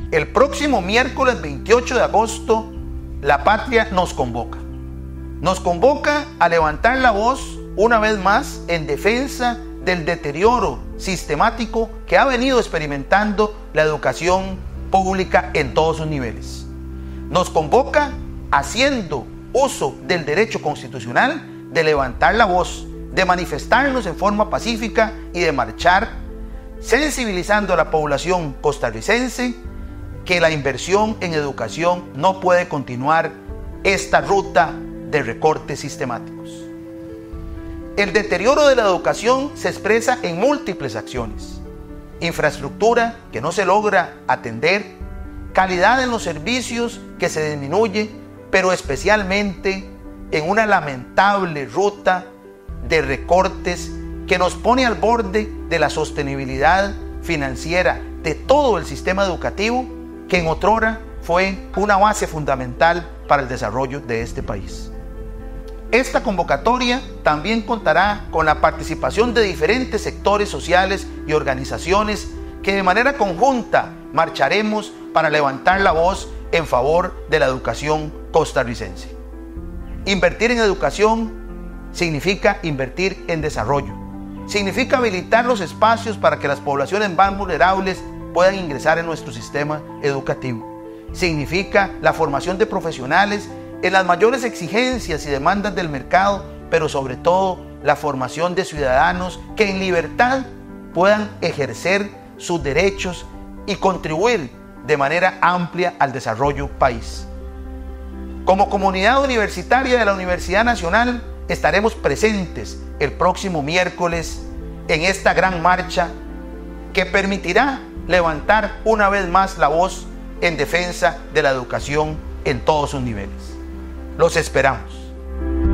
El próximo miércoles 28 de agosto, la patria nos convoca. Nos convoca a levantar la voz una vez más en defensa del deterioro sistemático que ha venido experimentando la educación pública en todos sus niveles. Nos convoca haciendo uso del derecho constitucional de levantar la voz, de manifestarnos en forma pacífica y de marchar, sensibilizando a la población costarricense que la inversión en educación no puede continuar esta ruta de recortes sistemáticos. El deterioro de la educación se expresa en múltiples acciones: infraestructura que no se logra atender, calidad en los servicios que se disminuye, pero especialmente en una lamentable ruta de recortes que nos pone al borde de la sostenibilidad financiera de todo el sistema educativo, que en otrora fue una base fundamental para el desarrollo de este país. Esta convocatoria también contará con la participación de diferentes sectores sociales y organizaciones que de manera conjunta marcharemos para levantar la voz en favor de la educación costarricense. Invertir en educación significa invertir en desarrollo. Significa habilitar los espacios para que las poblaciones más vulnerables puedan ingresar en nuestro sistema educativo. Significa la formación de profesionales en las mayores exigencias y demandas del mercado, pero sobre todo la formación de ciudadanos que en libertad puedan ejercer sus derechos y contribuir de manera amplia al desarrollo país. Como comunidad universitaria de la Universidad Nacional, estaremos presentes el próximo miércoles en esta gran marcha que permitirá levantar una vez más la voz en defensa de la educación en todos sus niveles. Los esperamos.